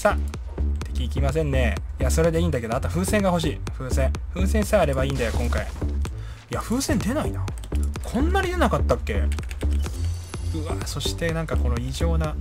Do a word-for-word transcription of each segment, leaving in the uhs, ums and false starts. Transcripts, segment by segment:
さあ敵行きませんね。いやそれでいいんだけど、あと風船が欲しい。風船風船さえあればいいんだよ今回。いや風船出ないな。こんなに出なかったっけ。うわ、そしてなんかこの異常な、い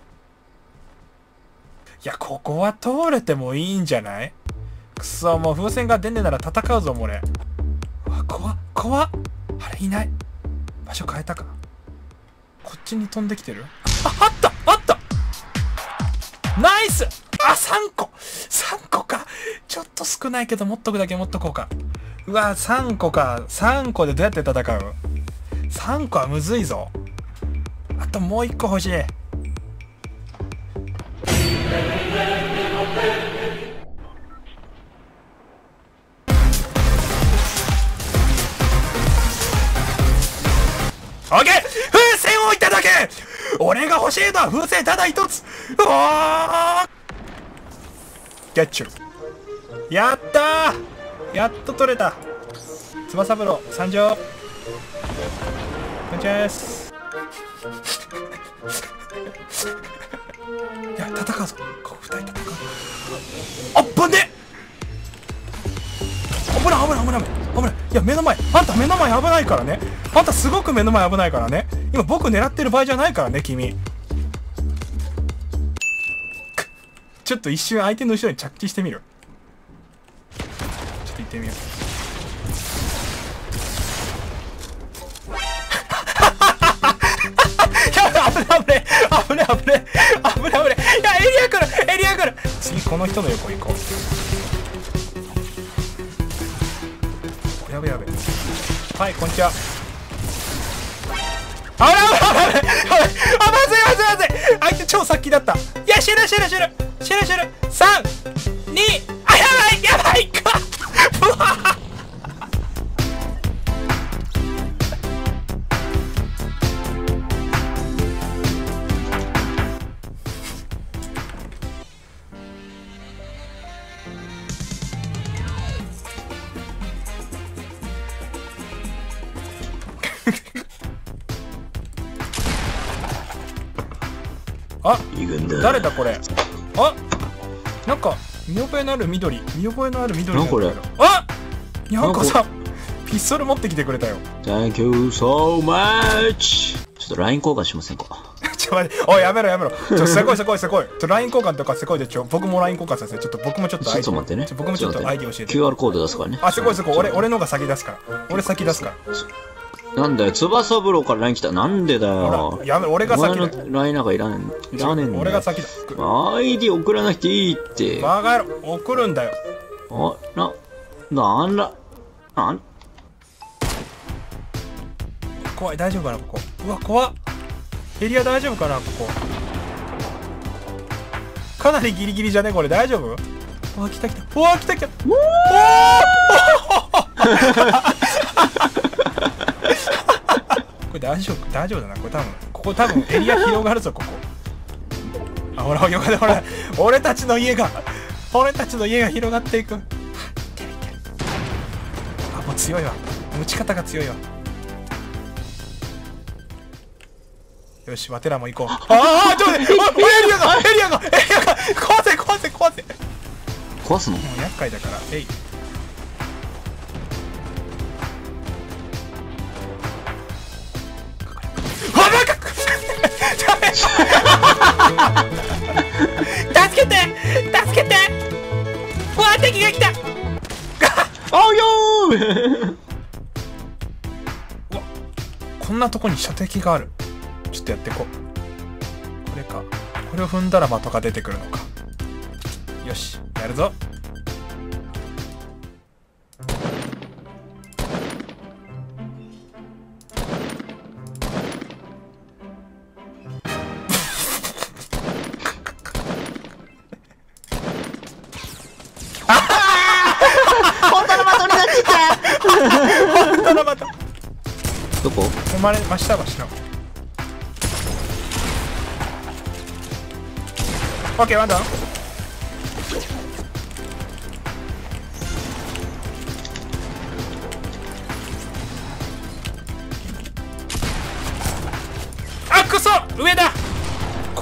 やここは通れてもいいんじゃない。くそ、もう風船が出ねえなら戦うぞもう俺。うわ怖っ怖っ。あれいない。場所変えたか。こっちに飛んできてる。あ、あったあった。ナイス。あ、さんこさんこか。ちょっと少ないけど持っとくだけ持っとこうか。うわさんこか。さんこでどうやって戦う。さんこはむずいぞ。あともういっこ欲しい。オッケー。風船を置いただけ。俺が欲しいのは風船ただ一つ。おーゲッチュ。やったー、やっと取れた。翼風呂参上。こんにちはです。いや戦うぞ、ここふたり戦う。あっぶねっ、危ない危ない危ない危ない。いや目の前、あんた目の前危ないからね。あんたすごく目の前危ないからね。今僕狙ってる場合じゃないからね君。ちょっと一瞬相手の後ろに着地してみる。ちょっと行ってみよう。やばい、危ない危ない危ない危ない危ない危ない。いやエリア来るエリア来る。次この人の横行こう。やべやべ。はい、こんにちは。あらあらあらあらあ、まずいまずいまずい。相手超殺気だった。いや死ぬ死ぬ死ぬ死ぬ死ぬ。さんに、あ、やばいやばいかうわあ、誰だこれ。あ、なんか見覚えのある緑、見覚えのある緑。 なんこれ。 あ、にゃんこさんピストル持ってきてくれたよ。 Thank you so much。 ちょっと ライン 交換しませんか。 ちょ待って、おいやめろやめろ。ちょせこいせこいせこい。ちょ ライン 交換とかせこいで、ちょ僕も ライン 交換させて。ちょっと僕もちょっとちょっと待ってね。 僕もちょっとアイディ教えて。 キューアール コード出すからね。 あ、せこいせこい。俺俺のが先出すから。俺先出すから。 なんだよ、翼風呂から ライン 来た。なんでだよ。 やめろ、俺が先だ。 お前の ライン なんかいらねえ。いらねえんだよ。 俺が先だ。 アイディ送らなくていいって。 バカ野郎、送るんだよ。 あ、な、なんだ、なん怖い、大丈夫かなここ。うわ怖っ。エリア大丈夫かなここ。かなりギリギリじゃねこれ。大丈夫。うわ来た来た。うわ来た来た。おこれ大丈夫大丈夫だなこれ。多分ここ多分エリア広がるぞここ。あ、ほらよかったほら。俺たちの家が俺たちの家が広がっていく。あ、もう強いわ。打ち方が強いわ。よし、わてらも行こう。ああ、ちょっと待って、エリアが、エリアが、エリアが、壊せ、壊せ、壊せ。 壊すの？ もう厄介だから、えい。あ、なんか、ダメ。助けて、助けて。うわ、敵が来た。 あうよー。 うわ、こんなとこに射的がある。ちょっとやっていこう。これか。これを踏んだら的が出てくるのか。よし、やるぞ。 本当の的になっちゃった。 本当の的。 どこ？ 生まれましたわしの。オッケー、ワンダウン。あ、くそ上だ。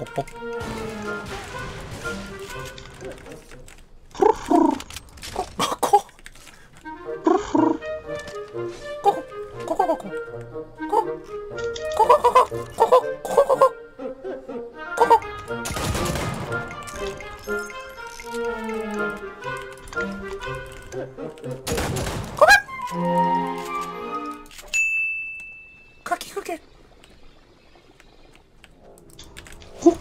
コポコ。かきくけ。 ほっ。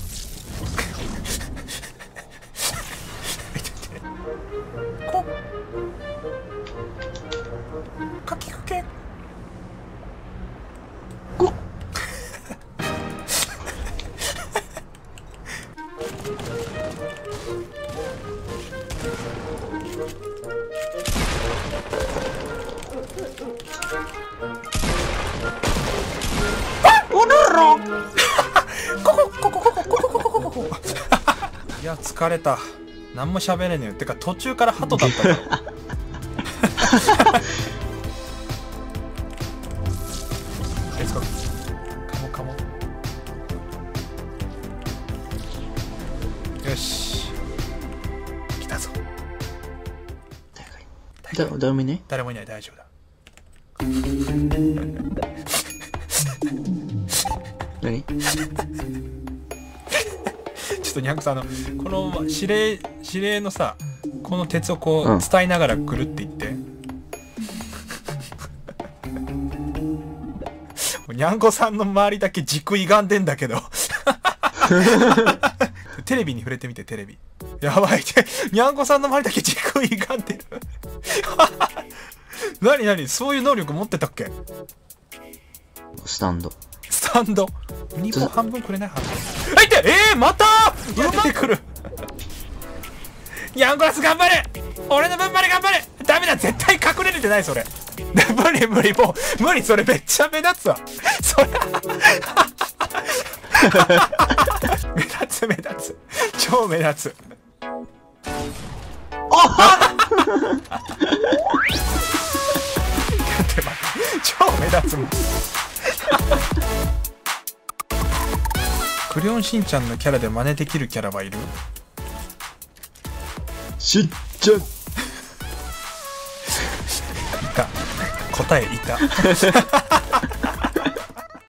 こ。かきくけ。 こ。 いや疲れた。何も喋れねえよ。てか途中から鳩だったの。レッツゴー。カモカモ。よし来たぞ。 だ誰もいない？ 誰もいない。大丈夫だ。 何？ ちょっとニャンクさん、あのこの指令指令のさ、この鉄をこう、うん、伝えながら来るって言って。ニャンコさんの周りだけ軸歪んでんだけど。テレビに触れてみて。テレビやばいって。ニャンコさんの周りだけ軸歪んでる。 なになに、そういう能力持ってたっけ？ スタンド。 スタンド。ユニコーン半分くれない？半分。あ、いて！えー、またー出てくる。ヤンゴラス頑張れ！俺の分まで頑張れ！ダメだ、絶対隠れれてない、それ。無理無理、もう、無理、それめっちゃ目立つわ。それ目立つ目立つ。超目立つ。って待って、超目立つもん。クレヨンしんちゃんのキャラで真似できるキャラはいる？ しっちゃん。いた。答えいた。